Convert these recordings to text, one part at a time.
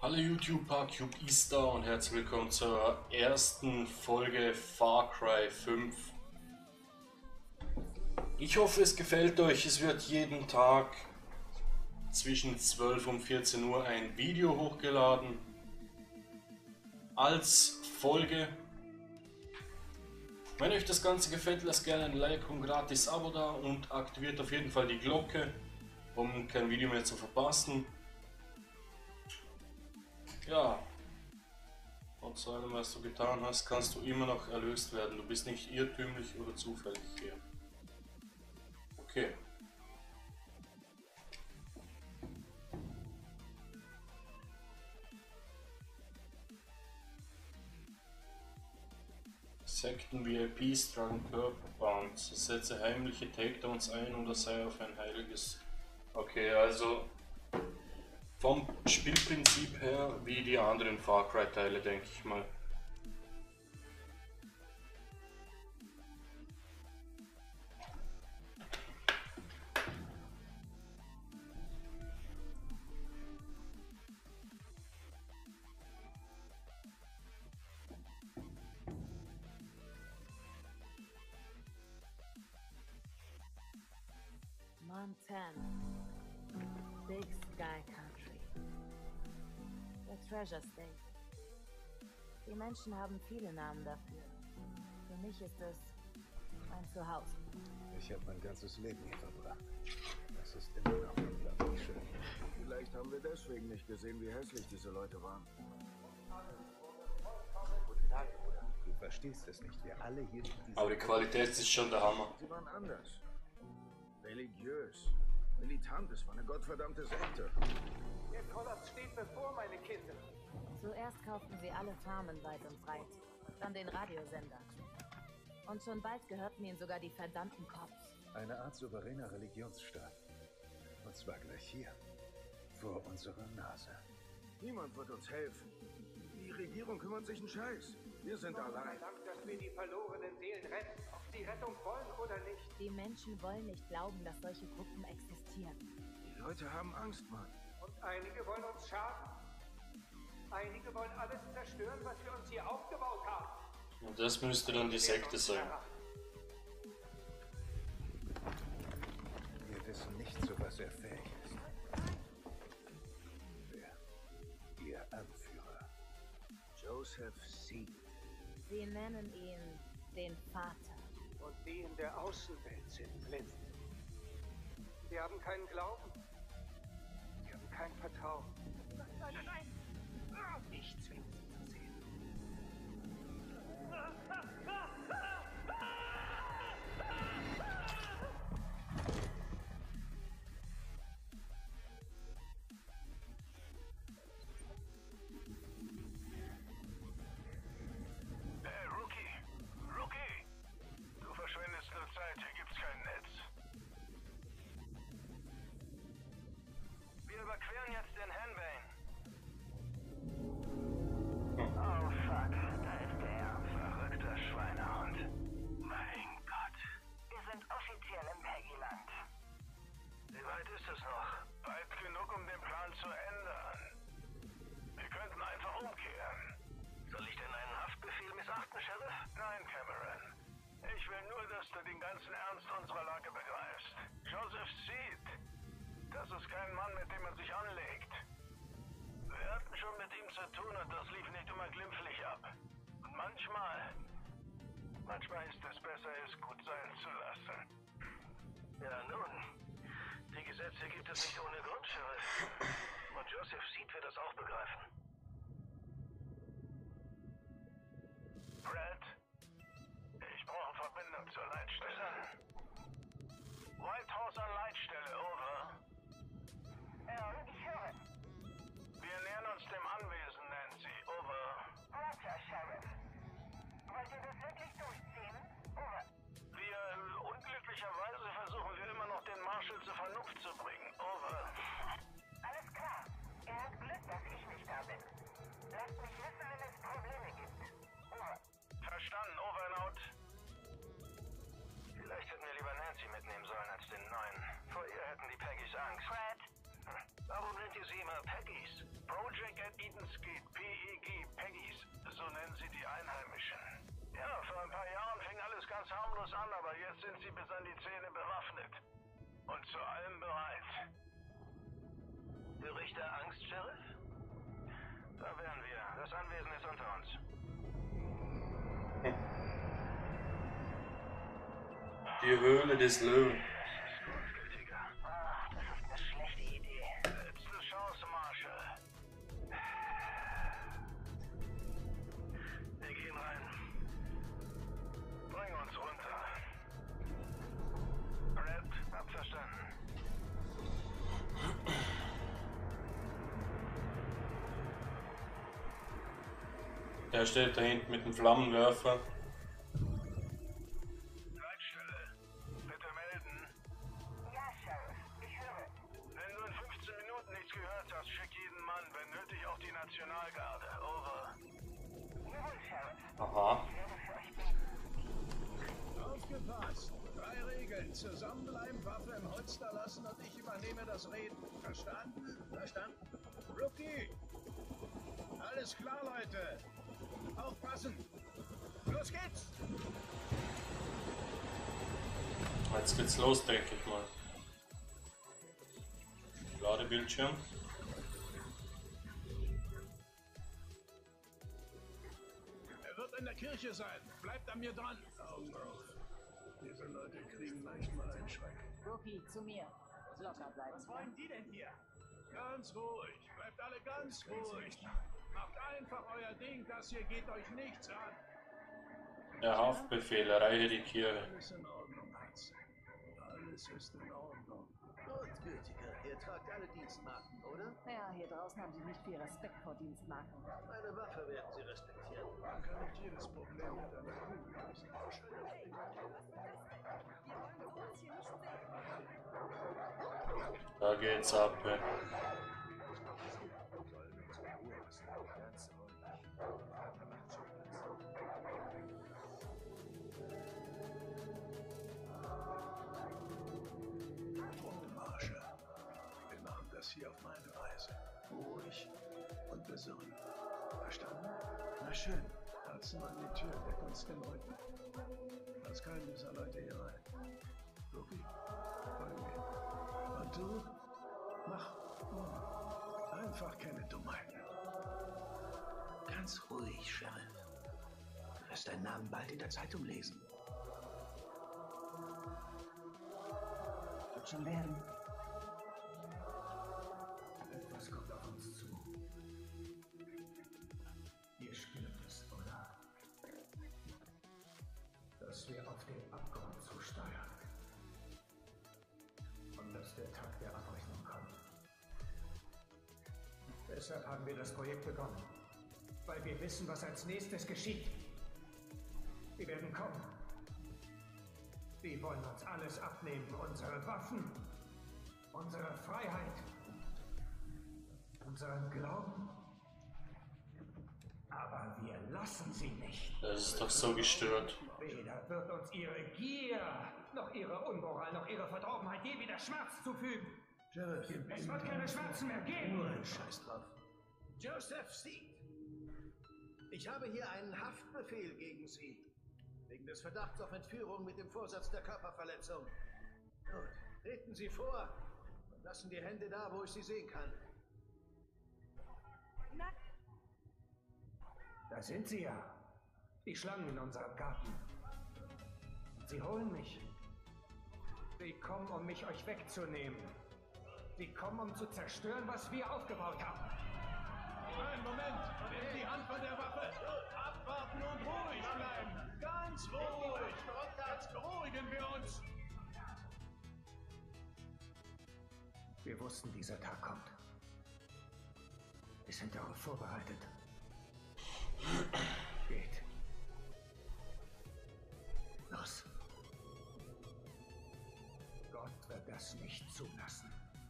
Hallo YouTube, Parcube ist da und herzlich willkommen zur ersten Folge Far Cry 5. Ich hoffe, es gefällt euch. Es wird jeden Tag zwischen 12 und 14 Uhr ein Video hochgeladen als Folge. Wenn euch das Ganze gefällt, lasst gerne ein Like und ein gratis Abo da und aktiviert auf jeden Fall die Glocke, um kein Video mehr zu verpassen. Ja, trotz allem, was du getan hast, kannst du immer noch erlöst werden. Du bist nicht irrtümlich oder zufällig hier. Okay. Sekten VIPs tragen Körperbands. Setze heimliche Takedowns ein oder sei auf ein heiliges. Okay, also vom Spielprinzip her wie die anderen Far Cry Teile, denke ich mal. Montana, Big Sky Country, der Treasure State. Die Menschen haben viele Namen dafür. Für mich ist es mein Zuhause. Ich habe mein ganzes Leben hier verbracht. Das ist immer noch unglaublich schön. Vielleicht haben wir deswegen nicht gesehen, wie hässlich diese Leute waren. Du verstehst es nicht. Wir alle hier sind diese... Aber die Qualität ist schon der Hammer. Sie waren anders. Religiös. Militant, es war eine gottverdammte Sekte. Der Kollaps steht bevor, meine Kinder. Zuerst kauften sie alle Farmen weit und breit, dann den Radiosender. Und schon bald gehörten ihnen sogar die verdammten Cops. Eine Art souveräner Religionsstaat. Und zwar gleich hier. Vor unserer Nase. Niemand wird uns helfen. Die Regierung kümmert sich einen Scheiß. Wir sind allein. Dank, dass wir die verlorenen Seelen retten, ob sie Rettung wollen oder nicht. Die Menschen wollen nicht glauben, dass solche Gruppen existieren. Die Leute haben Angst, Mann. Und einige wollen uns schaden. Einige wollen alles zerstören, was wir uns hier aufgebaut haben. Und das müsste dann die Sekte sein. Wir wissen nicht, zu was er fähig ist. Wer? Ihr Anführer. Joseph Seed. Sie nennen ihn den Vater. Und die in der Außenwelt sind blind. Wir haben keinen Glauben. Wir haben kein Vertrauen. Nein, nein, nein! Ich zwinge sie zu sehen. Hey, Rookie! Rookie! Du verschwendest nur Zeit, hier gibt's kein Netz. Wir überqueren jetzt den Henbane. Oh fuck, da ist der verrückte Schweinehund. Mein Gott. Wir sind offiziell im Peggyland. Wie weit ist es noch? Weit genug, um den Plan zu ändern. Wir könnten einfach umkehren. Soll ich denn einen Haftbefehl missachten, Sheriff? Nein, Cameron. Ich will nur, dass du den ganzen Ernst unserer Lage begreifst. Joseph Seed. Das ist kein Mann, mit dem man sich anlegt. Wir hatten schon mit ihm zu tun und das lief nicht immer glimpflich ab. Und manchmal ist es besser, es gut sein zu lassen. Ja nun, die Gesetze gibt es nicht ohne Grund, Sheriff. Und Joseph Seed wird das auch begreifen. Brad, ich brauche Verbindung zur Leitstelle. White House an Leitstelle, over. Ja, ich höre. Wir nähern uns dem Anwesen, Nancy. Over. Roger, Sheriff. Wollt ihr das wirklich durchziehen? Over. Unglücklicherweise versuchen wir immer noch den Marshal zur Vernunft zu bringen. Over. Alles klar. Ihr habt Glück, dass ich nicht da bin. Lasst mich wissen, wenn es Probleme gibt. Over. Verstanden. Over and out. Vielleicht hätten wir lieber Nancy mitnehmen sollen als den Neuen. Vor ihr hätten die Peggys Angst. Fred. Warum nennt ihr sie immer Peggys? Project at Eden Jetzt sind sie bis an die Zähne bewaffnet. Und zu allem bereit. Gerüchte Angst, Sheriff? Da wären wir. Das Anwesen ist unter uns. Die Höhle des Löwen. Ach, das ist eine schlechte Idee. Letzte Chance, Marshall. Wir gehen rein. Bring uns runter. Red, hab verstanden. Der steht da hinten mit dem Flammenwerfer. Leitstelle, bitte melden. Ja, Sheriff, ich höre. Wenn du in 15 Minuten nichts gehört hast, schick jeden Mann, wenn nötig auch die Nationalgarde. Over. Jawohl, Sheriff. Aha. Aufgepasst! 3 Regeln. Zusammenbleiben, Waffe im Holster lassen und ich übernehme das Reden. Verstanden? Verstanden. Rookie! Alles klar, Leute! Aufpassen! Los geht's! Jetzt geht's los, denke ich mal. Ladebildschirm. Er wird in der Kirche sein. Bleibt an mir dran. Augen auf. Diese Leute kriegen leicht mal einen Schreck. Rookie, zu mir. Locker bleiben. Was wollen die denn hier? Ganz ruhig. Bleibt alle ganz ruhig. Macht einfach euer Ding. Das hier geht euch nichts an. Der Haftbefehl, erreiche die Kirche. Alles in Ordnung, Hans. Alles ist in Ordnung. Gutgültiger, ihr tragt alle Dienstmarken, oder? Ja, hier draußen haben sie nicht viel Respekt vor Dienstmarken. Meine Waffe werden sie respektieren. Man kann nicht jedes Problem mit einer Kugel lösen. Da geht's ab. Ja. Marshall, wir machen das hier auf meine Weise. Ruhig und besonnen. Verstanden? Na schön. Herzen an die Tür, deck uns den Rücken. Lass keinen dieser Leute hier rein. Rookie, folge mir. Und du? Mach einfach keine Dummheiten. Ganz ruhig, Sheriff. Du wirst deinen Namen bald in der Zeitung lesen. Wird schon werden. Etwas kommt auf uns zu. Ihr spürt es, oder? Dass wir auf den Abgrund zusteuern. Und dass der Tag der Abrechnung kommt. Deshalb haben wir das Projekt begonnen. Weil wir wissen, was als nächstes geschieht. Die werden kommen. Die wollen uns alles abnehmen. Unsere Waffen. Unsere Freiheit. Unseren Glauben. Aber wir lassen sie nicht. Das ist doch so gestört. Weder wird uns ihre Gier, noch ihre Unmoral, noch ihre Verdorbenheit je wieder Schmerz zufügen. Sheriff, Es wird keine Schmerzen mehr geben. Scheiß drauf. Joseph Seed. Ich habe hier einen Haftbefehl gegen Sie. Wegen des Verdachts auf Entführung mit dem Vorsatz der Körperverletzung. Gut, treten Sie vor und lassen die Hände da, wo ich sie sehen kann. Da sind sie ja. Die Schlangen in unserem Garten. Sie holen mich. Sie kommen, um mich euch wegzunehmen. Sie kommen, um zu zerstören, was wir aufgebaut haben. Einen Moment! Nehmt die Hand von der Waffe! Abwarten und ruhig bleiben! Ganz ruhig! Jetzt beruhigen wir uns! Wir wussten, dieser Tag kommt. Wir sind darauf vorbereitet. Geht. Los. Gott wird das nicht zulassen.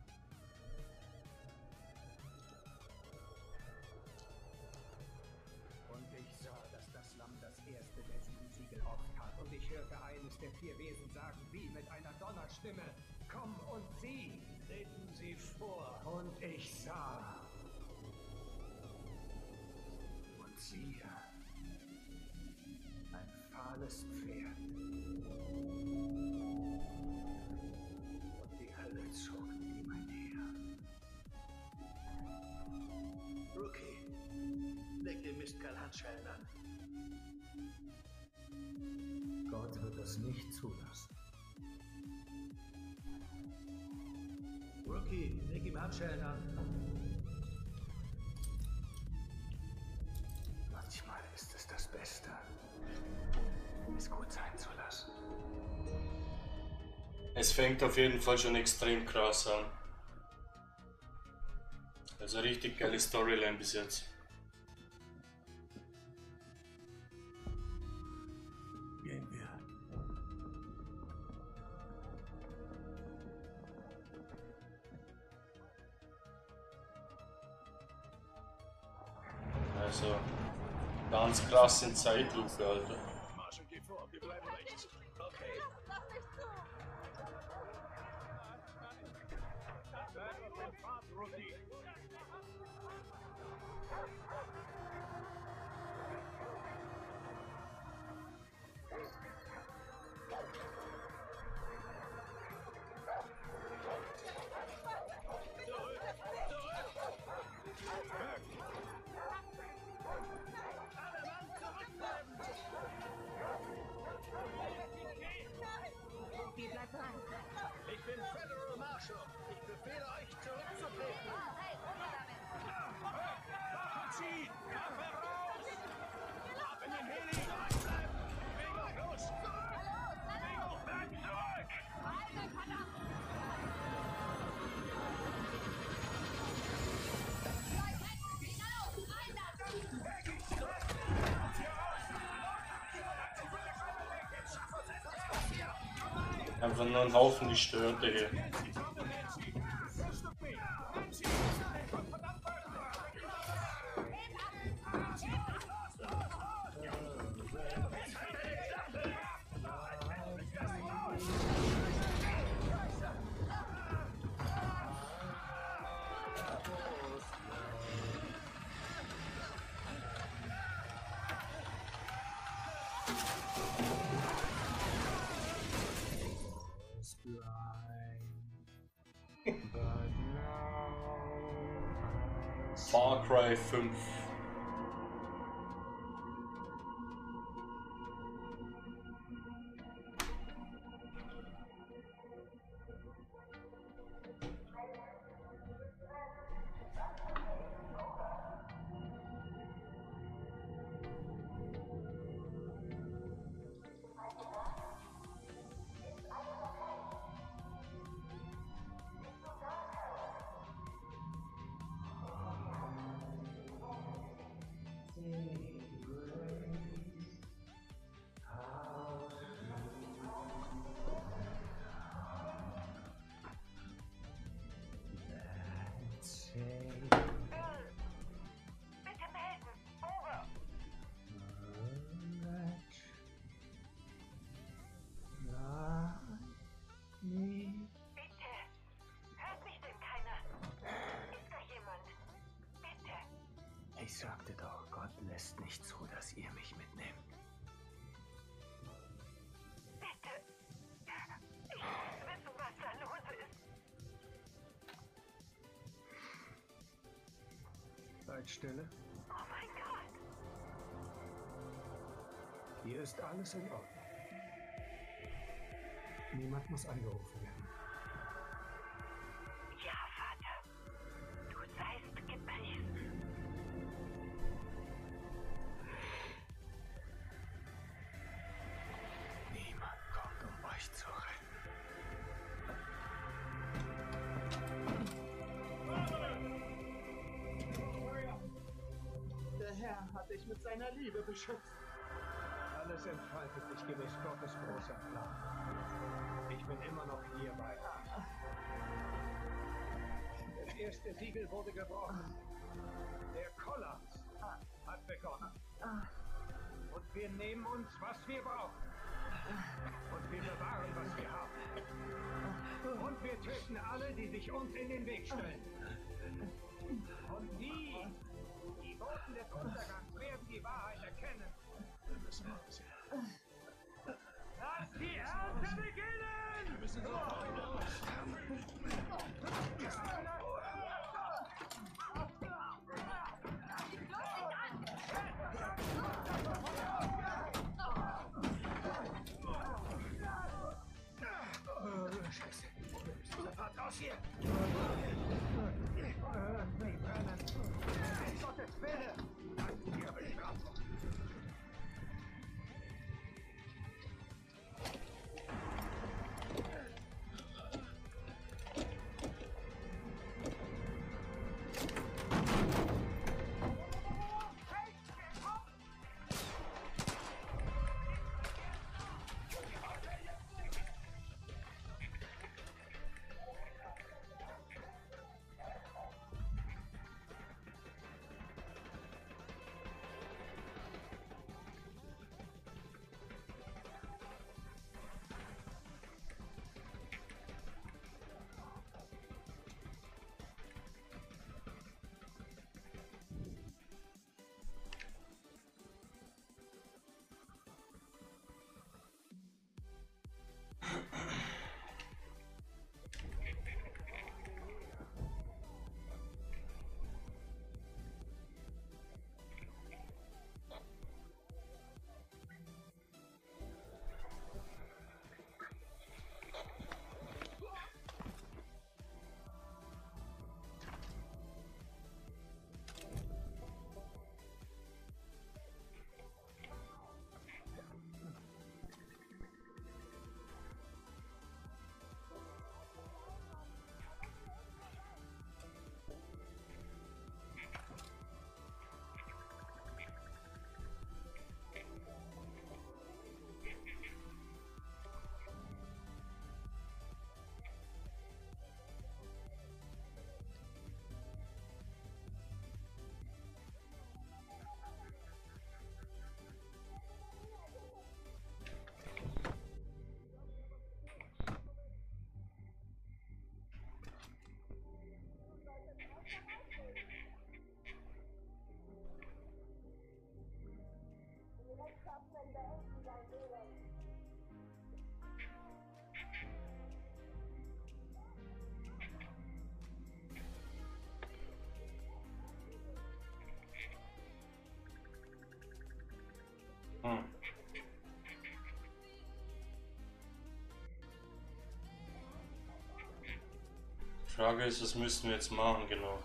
Und ich sah, dass das Lamm das erste der 7 Siegel auftat. Und ich hörte eines der 4 Wesen sagen, wie mit einer Donnerstimme: Komm und sieh! Treten Sie vor! Und ich sah. Und siehe. Ein fahles Pferd. das nicht zulassen. Rookie, leg ihm Handschellen an. Manchmal ist es das Beste, es gut sein zu lassen. Es fängt auf jeden Fall schon extrem krass an. Also richtig geile Storyline bis jetzt. Gehen wir. Also ganz krass in Zeitlupe, Alter. Marshall, geh vor, wir bleiben rechts. Okay. Bleib auf dem Pfad, Rookie. Wie bleibt dran? Ich bin Federal Marshal. Ich befehle euch zurückzutreten. Hey, runter damit! Ziehen! Waffe raus! Ab in den Heli! Bleiben! Bewegung, los! Bewegung, bleib zurück! Einfach nur ein Haufen Gestörte hier. Far Cry 5. Bitte melden. Over. Bitte. Hört mich denn keiner? Ist da jemand? Bitte. Ich sagte doch, Gott lässt nicht zu, dass ihr mich mitnehmt. Bitte. Ich muss wissen, was da los ist. Seid stille. Oh mein Gott. Hier ist alles in Ordnung. Niemand muss angerufen werden. Ja, Vater. Du seist gepriesen. Niemand kommt, um euch zu retten. Der Herr hat dich mit seiner Liebe beschützt. Alles entfaltet sich gewiss Gottes großer Plan. Ich bin immer noch hier bei euch. Das erste Siegel wurde gebrochen. Der Kollaps hat begonnen. Und wir nehmen uns, was wir brauchen. Und wir bewahren, was wir haben. Und wir töten alle, die sich uns in den Weg stellen. Und die Boten des Untergangs werden die Wahrheit erkennen. Wir müssen raus. Lass die Ernte beginnen! Wir müssen sofort los. raus hier! Sie brennen. Gottes Wille! Danke, ihr Bestrafung. Frage ist, was müssen wir jetzt machen, genau?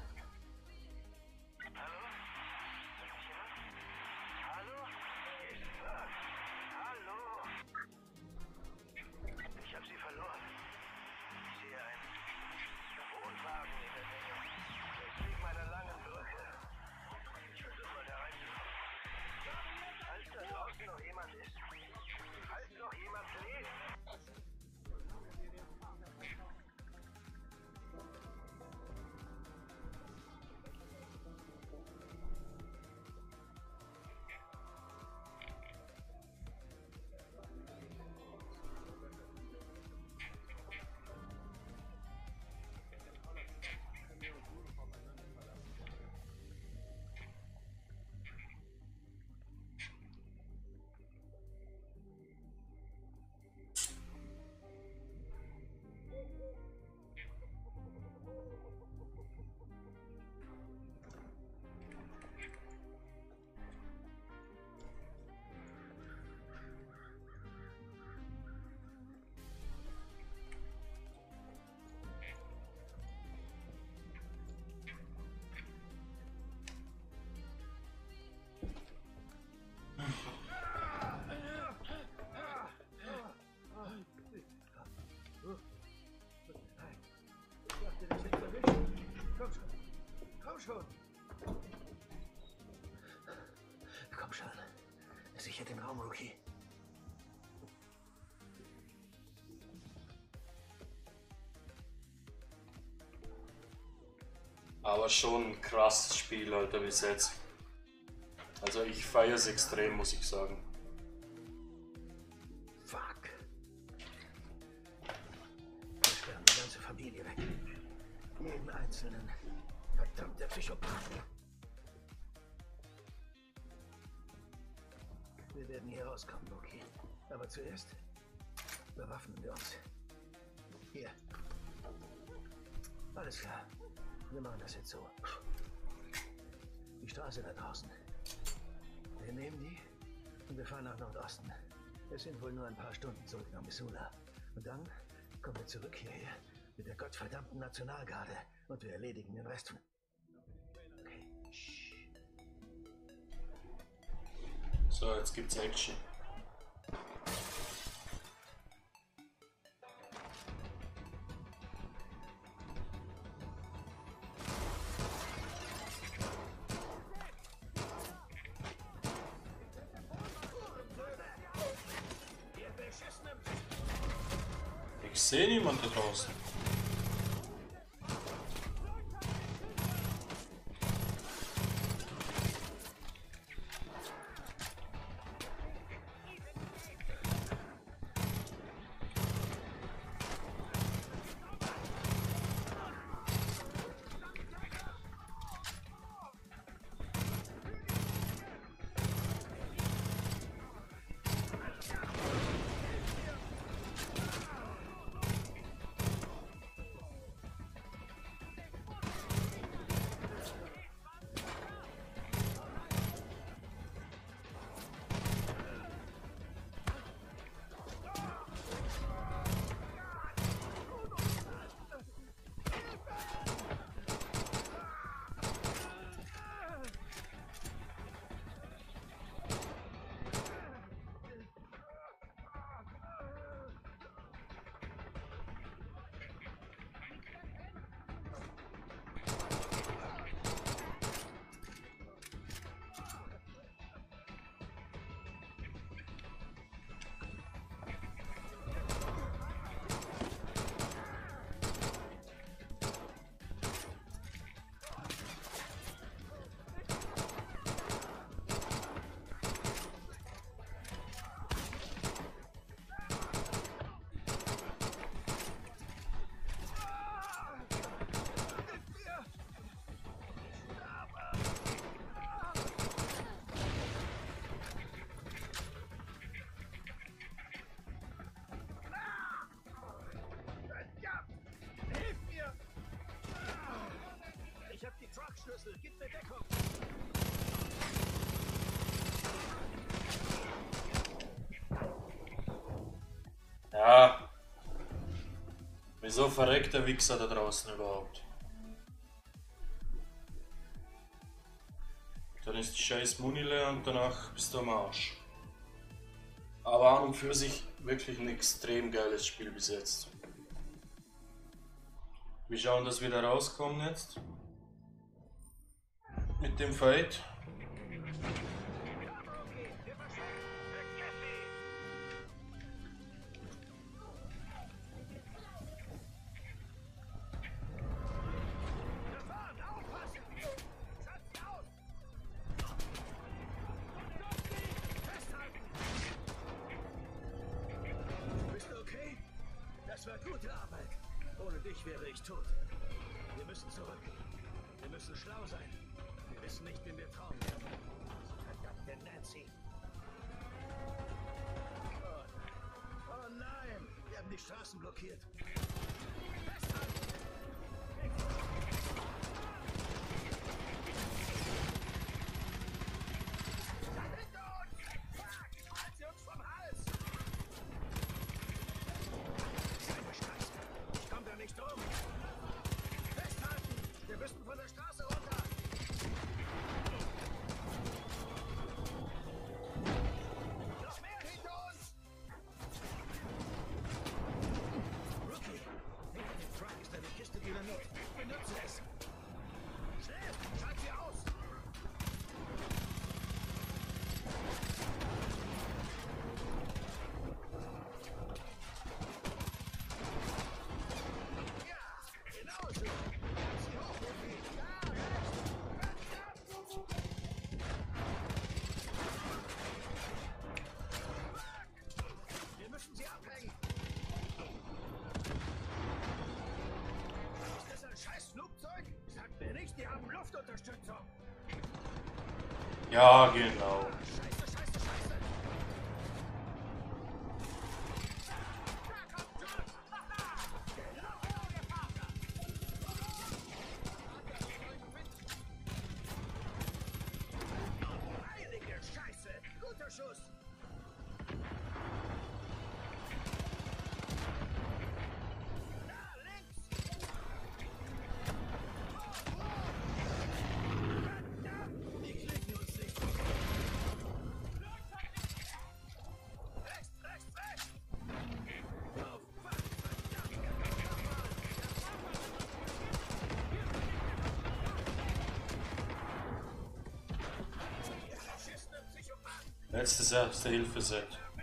Komm schon. Sicher den Raum, Rookie. Aber schon ein krasses Spiel, Alter, bis jetzt. Also ich feiere es extrem, muss ich sagen. Fuck. Wir sperren die ganze Familie weg. Jeden einzelnen. Verdammte Psychopathen. Wir werden hier rauskommen, Loki. Aber zuerst bewaffnen wir uns. Hier. Alles klar. Wir machen das jetzt so. Die Straße da draußen. Wir nehmen die und wir fahren nach Nordosten. Es sind wohl nur ein paar Stunden zurück nach Missoula. Und dann kommen wir zurück hierher mit der gottverdammten Nationalgarde und wir erledigen den Rest. Okay. So, jetzt gibt's Action. Ich sehe niemanden da draußen. Truckschlüssel, gib mir Deckung! Ja. Wieso verreckt der Wichser da draußen überhaupt? Dann ist die scheiß Muni leer und danach bist du am Arsch. Aber an und für sich wirklich ein extrem geiles Spiel bis jetzt. Wir schauen, dass wir da rauskommen jetzt. Mit dem Fight. Bist du okay? Das war gute Arbeit. Ohne dich wäre ich tot. Wir müssen zurück. Wir müssen schlau sein. Wir wissen nicht, wen wir trauen werden. Verdammte Nancy. Oh nein! Wir haben die Straßen blockiert. Festhalten! Hinter uns! Fuck! Halt sie uns vom Hals! Keine Scheiße! Ich komm da nicht drum! Festhalten! Wir müssen von der Straße runter! Noch mehr hinter uns! Rookie! Hinter dem Truck ist eine Kiste Dynamit. Benutze es! Schnell! Schalt sie aus! Ja! Genau so! Sie hoch, Rookie! Ja, wir müssen sie abhängen! Ist das ein scheiß Flugzeug? Sagt mir nicht, die haben Luftunterstützung! Ja, genau. Scheiße, scheiße, scheiße! Da kommt John! Genau, ihr Vater! Heilige Scheiße! Guter Schuss! Da, links! Jetzt das erste Hilfeset.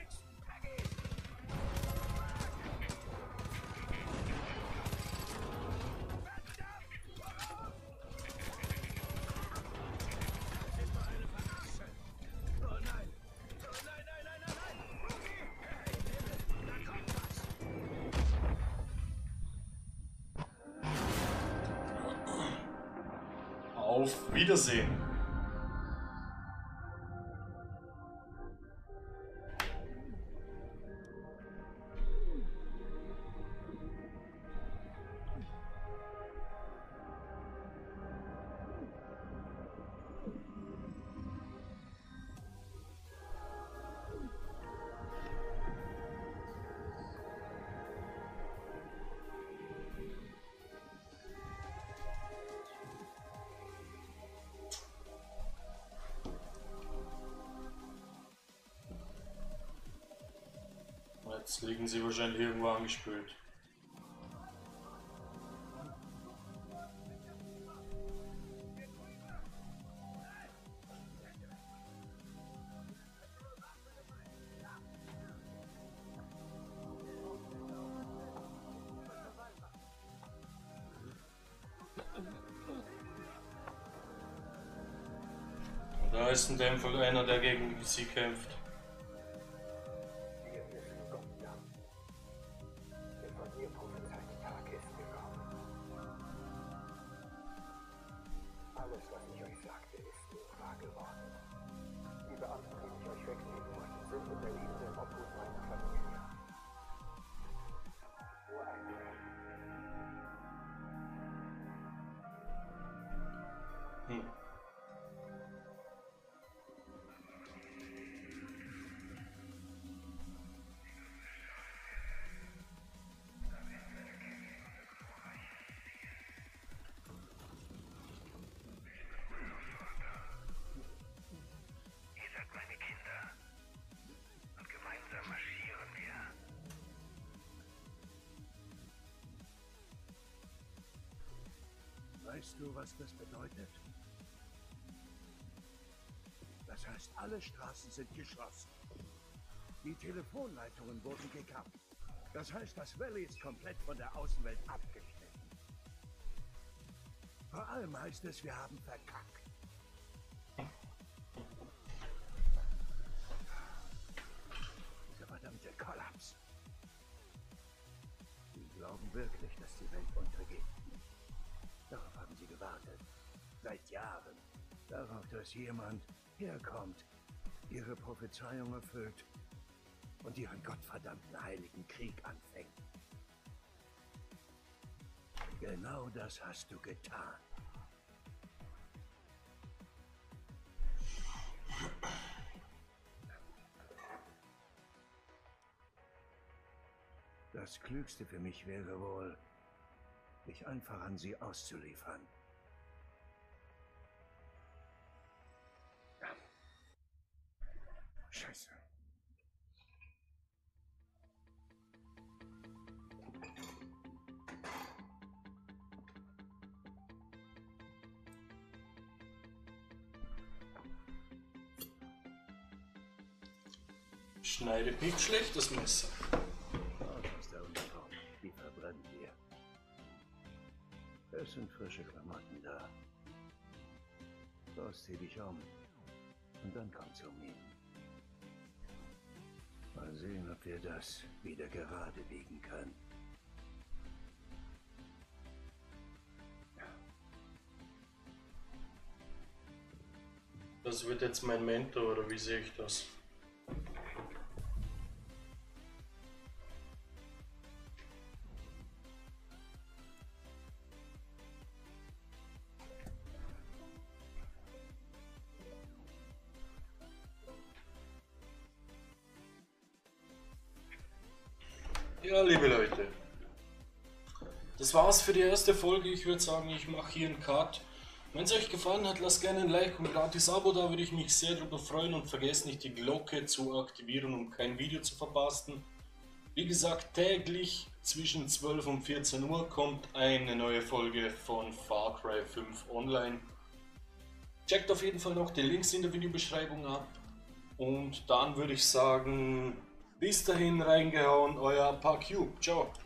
Auf Wiedersehen. Jetzt liegen sie wahrscheinlich irgendwo angespült. Und da ist in dem Fall einer, der gegen sie kämpft. Weißt du, was das bedeutet? Das heißt, alle Straßen sind geschlossen. Die Telefonleitungen wurden gekappt. Das heißt, das Valley ist komplett von der Außenwelt abgeschnitten. Vor allem heißt es, wir haben verkackt. Dieser verdammte Kollaps. Sie glauben wirklich, dass die Welt untergeht. Darauf haben sie gewartet. Seit Jahren. Darauf, dass jemand herkommt, ihre Prophezeiung erfüllt und ihren gottverdammten heiligen Krieg anfängt. Genau das hast du getan. Das Klügste für mich wäre wohl, mich einfach an sie auszuliefern. Ja. Scheiße. Schneidet nicht schlecht, das Messer. Aus der Uniform. Die verbrennen wir. Es sind frische Klamotten da. So, zieh dich um. Und dann komm zu mir. Mal sehen, ob wir das wieder gerade biegen können. Das wird jetzt mein Mentor, oder wie sehe ich das? Ja, liebe Leute, das war's für die erste Folge. Ich würde sagen, ich mache hier einen Cut. Wenn es euch gefallen hat, lasst gerne ein Like und ein gratis Abo da, würde ich mich sehr darüber freuen, und vergesst nicht, die Glocke zu aktivieren, um kein Video zu verpassen. Wie gesagt, täglich zwischen 12 und 14 Uhr kommt eine neue Folge von Far Cry 5 online. Checkt auf jeden Fall noch die Links in der Videobeschreibung ab. Und dann würde ich sagen, bis dahin reingehauen, euer ParQ. Ciao.